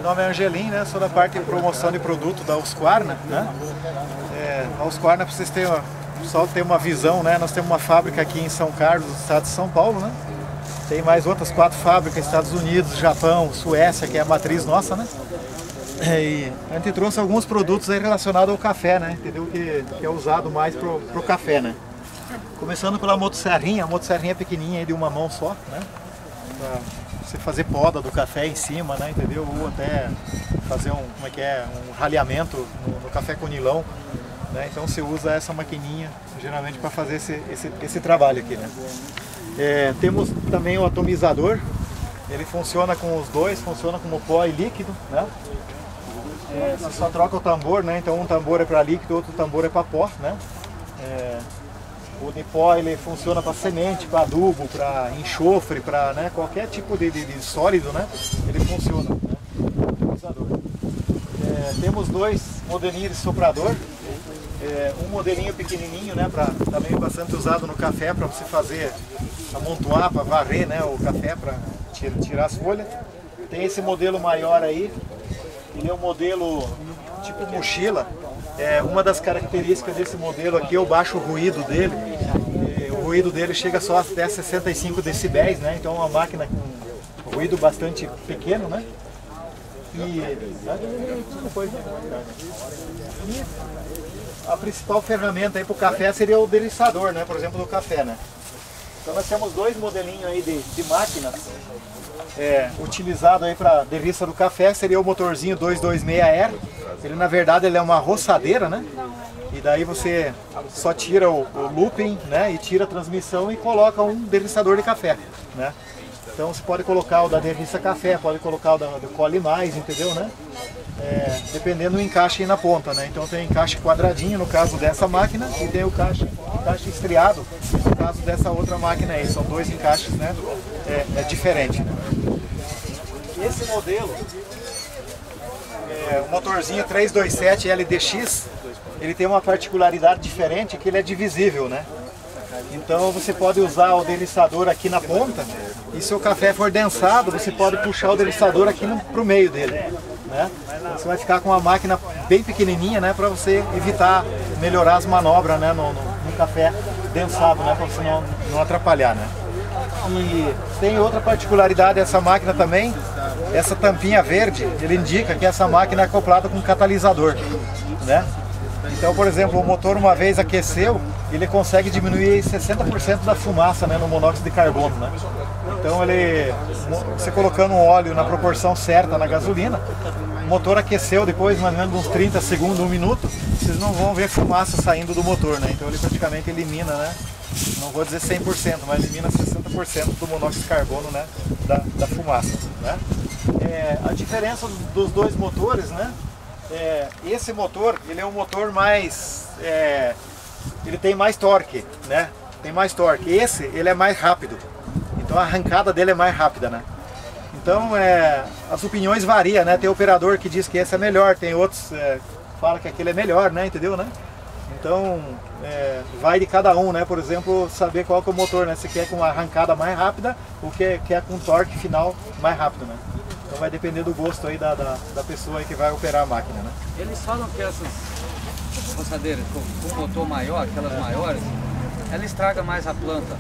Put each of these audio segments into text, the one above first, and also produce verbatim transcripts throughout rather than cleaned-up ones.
nome é Angelim, né? Sou da parte de promoção de produto da Husqvarna, né? É, a Husqvarna, para vocês terem uma, só ter uma visão, né? Nós temos uma fábrica aqui em São Carlos, no estado de São Paulo, né? Tem mais outras quatro fábricas, Estados Unidos, Japão, Suécia, que é a matriz nossa, né? E a gente trouxe alguns produtos aí relacionados ao café, né? Entendeu? Que, que é usado mais pro, pro café, né? Começando pela motosserrinha, a motosserrinha pequenininha aí de uma mão só, né? Pra você fazer poda do café em cima, né? Entendeu? Ou até fazer um, como é que é, um ralhamento no, no café com nilão, né? Então você usa essa maquininha geralmente para fazer esse, esse, esse trabalho aqui, né? É, temos também o atomizador, ele funciona com os dois, funciona como pó e líquido, né? É, você só troca o tambor, né? Então um tambor é para líquido, outro tambor é para pó, né? É, o de pó ele funciona para semente, para adubo, para enxofre, para, né, qualquer tipo de, de, de sólido, né? Ele funciona, né? Atomizador. É, temos dois modelinhos de soprador. É, um modelinho pequenininho, né, pra, também bastante usado no café para você fazer, amontoar, para varrer, né, o café, para tirar, tirar as folhas. Tem esse modelo maior aí, ele é um modelo tipo mochila. É, uma das características desse modelo aqui é o baixo ruído dele. É, o ruído dele chega só até sessenta e cinco decibéis, né, então é uma máquina com ruído bastante pequeno, né. E, e a principal ferramenta aí para o café seria o deriçador, né? Por exemplo, do café, né? Então nós temos dois modelinhos aí de, de máquinas é, utilizado aí para derriça do café, seria o motorzinho duzentos e vinte e seis R. Ele na verdade ele é uma roçadeira, né? E daí você só tira o, o looping, né? E tira a transmissão e coloca um derriçador de café, né? Então você pode colocar o da derriça café, pode colocar o da, do colhe mais, entendeu, né? É, dependendo do encaixe aí na ponta, né? Então tem encaixe quadradinho no caso dessa máquina e tem o encaixe, encaixe estriado no caso dessa outra máquina aí. São dois encaixes, né? É, é diferente. Né? Esse modelo, é, o motorzinho trezentos e vinte e sete L D X, ele tem uma particularidade diferente que ele é divisível, né? Então você pode usar o deriçador aqui na ponta e se o café for densado, você pode puxar o deriçador aqui para o meio dele, né? Então, você vai ficar com uma máquina bem pequenininha, né, para você evitar melhorar as manobras, né, no, no, no café densado, né, para você não, não atrapalhar, né? E tem outra particularidade dessa máquina também, essa tampinha verde, ele indica que essa máquina é acoplada com catalisador, né? Então, por exemplo, o motor uma vez aqueceu, ele consegue diminuir sessenta por cento da fumaça, né, no monóxido de carbono, né? Então ele, você colocando um óleo na proporção certa na gasolina, o motor aqueceu depois mais ou menos uns trinta segundos, um minuto, vocês não vão ver fumaça saindo do motor, né? Então ele praticamente elimina, né? Não vou dizer cem por cento, mas elimina sessenta por cento do monóxido de carbono, né, da, da fumaça, né? É, a diferença dos dois motores, né? É, esse motor, ele é um motor mais, é, ele tem mais torque, né? Tem mais torque. Esse, ele é mais rápido. Então a arrancada dele é mais rápida, né? Então é, as opiniões variam, né? Tem operador que diz que esse é melhor, tem outros é, que falam que aquele é melhor, né? Entendeu, né? Então é, vai de cada um, né? Por exemplo, saber qual que é o motor, né? Se quer com uma arrancada mais rápida ou quer, quer com torque final mais rápido, né? Então vai depender do gosto aí da, da, da pessoa aí que vai operar a máquina, né? Eles falam que essas roçadeiras com, com motor maior, aquelas é. maiores, ela estraga mais a planta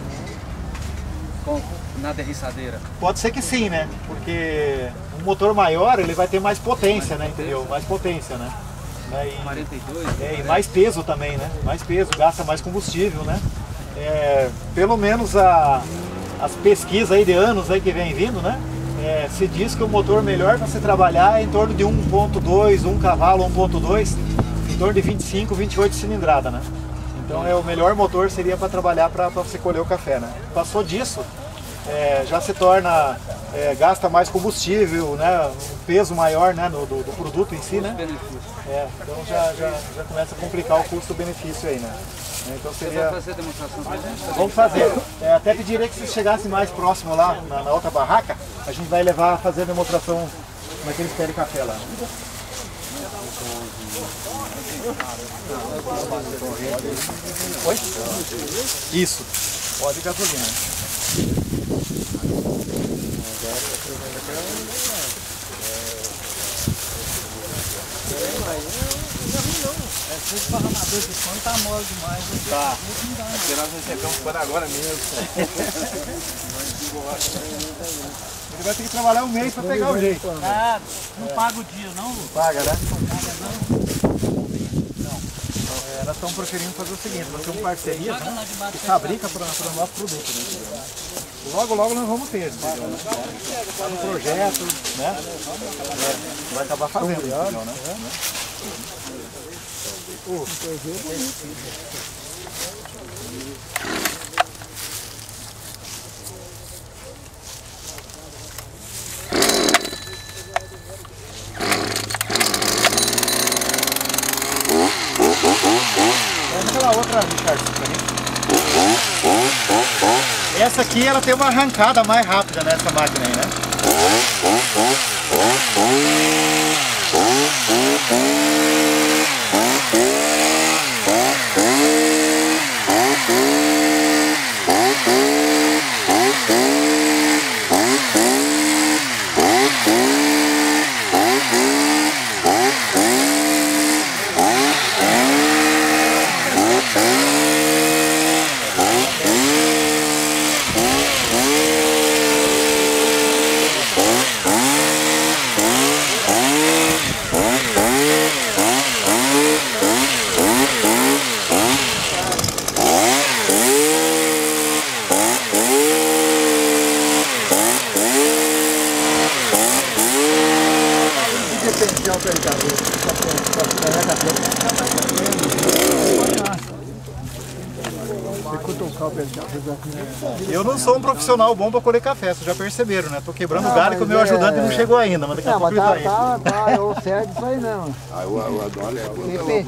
com, na derriçadeira. Pode ser que sim, né? Porque um motor maior ele vai ter mais potência, mais né? Potência. Entendeu? Mais potência, né? E, quarenta e dois, é, e mais peso também, né? Mais peso, gasta mais combustível, né? É, pelo menos a, as pesquisas aí de anos aí que vem vindo, né? É, se diz que o motor melhor para você trabalhar é em torno de um ponto dois, um cavalo, um ponto dois, em torno de vinte e cinco, vinte e oito cilindrada, né? Então é, o melhor motor seria para trabalhar para você colher o café, né? Passou disso, é, já se torna, é, gasta mais combustível, né? Um peso maior, né? do, do, do produto em si, né? É, então já, já, já começa a complicar o custo-benefício aí, né? Então seria... Você vai fazer a demonstração pra gente? Vamos fazer. É, até pediria que vocês chegassem mais próximo lá, na, na outra barraca. A gente vai levar a fazer a demonstração como é que eles querem café lá. Oi? Isso. Óleo de gasolina. não é ruim não. É, se esse esparramador de som tá mole demais. Tá. Aqui nós recebemos por agora mesmo. Ele vai ter que trabalhar um mês para pegar o jeito. Ah, não paga o dia não? Não paga, né? Não paga não. É, nós estamos preferindo fazer o seguinte, nós temos parceria, né, que fabrica para o nosso produto. Né? Logo, logo nós vamos ter, entendeu? Está no projeto, né? É, vai acabar fazendo, entendeu, né? Aquela outra, Richard, essa aqui ela tem uma arrancada mais rápida nessa máquina aí, né? Eu não sou um profissional bom para colher café, vocês já perceberam, né? Tô quebrando galho que o meu ajudante não chegou ainda, mas daqui a pouco ele vai. Tá, tá, eu sei disso aí não. Aí o Adolho é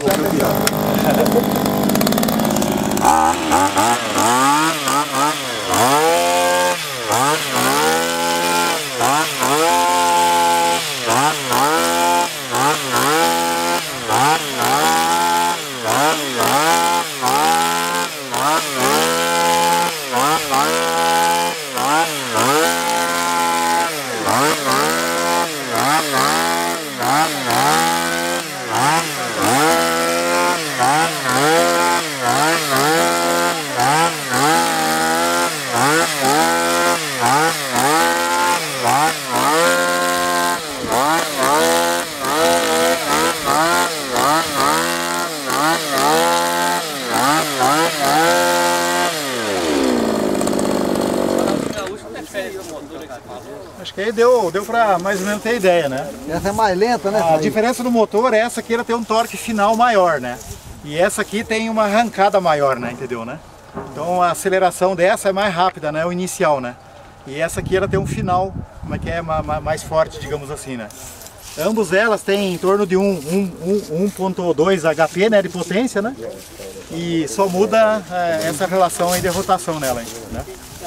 Acho que aí deu, deu para mais ou menos ter ideia, né? Essa é mais lenta, né? A diferença do motor é essa aqui, ela tem um torque final maior, né? E essa aqui tem uma arrancada maior, né? Entendeu, né? Então a aceleração dessa é mais rápida, né? O inicial, né? E essa aqui ela tem um final, como é que é, mais forte, digamos assim, né? Ambos elas têm em torno de um ponto dois H P, né? De potência, né? E só muda é, essa relação aí de rotação nela, né?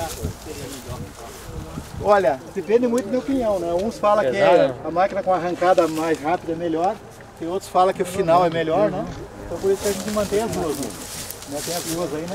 Olha, depende muito da minha opinião, né? Uns falam que é a máquina com arrancada mais rápida é melhor, e outros falam que o final é melhor, né? Então por isso que a gente mantém as duas, né? Tem as duas aí, né?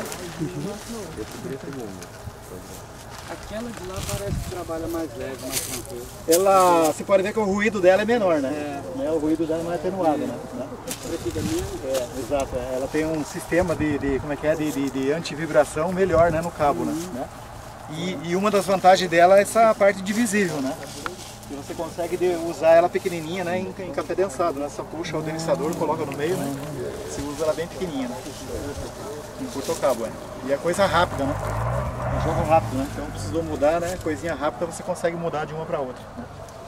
Aquela de lá parece que trabalha mais leve, mais tranquilo. Ela, você pode ver que o ruído dela é menor, né? É. Né? O ruído dela é mais atenuado, né? É, exato. Ela tem um sistema de, de como é que é, de, de, de antivibração melhor, né, no cabo, uhum. né? E, e uma das vantagens dela é essa parte divisível, né? E você consegue de, usar ela pequenininha, né, em, em café densado, né? Você puxa o densador, coloca no meio, né? Você usa ela bem pequenininha, né? Encurta o cabo, é. E é coisa rápida, né? É um jogo rápido, né? Então precisou mudar, né? Coisinha rápida você consegue mudar de uma para outra. Né?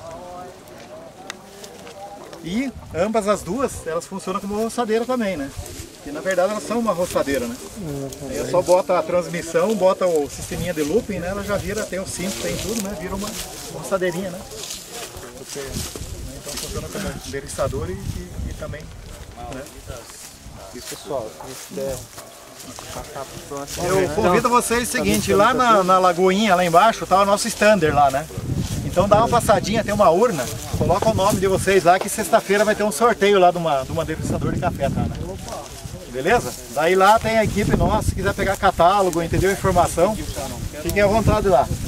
E ambas as duas, elas funcionam como roçadeira também, né? E na verdade elas são uma roçadeira, né? Aí eu só bota a transmissão, bota o sisteminha de looping, né? Ela já vira, tem o cinto, tem tudo, né? Vira uma roçadeirinha, né? Porque, né? Então funciona como derriçador e, e, e também, né? E pessoal, se der passar pro próximo. Eu convido vocês o seguinte, lá na, na lagoinha, lá embaixo, tá o nosso stander lá, né? Então dá uma passadinha, tem uma urna, coloca o nome de vocês lá que sexta-feira vai ter um sorteio lá de uma, de uma derriçador de café, tá, né? Beleza? Daí lá tem a equipe nossa, se quiser pegar catálogo, entendeu? Informação, fiquem à vontade lá.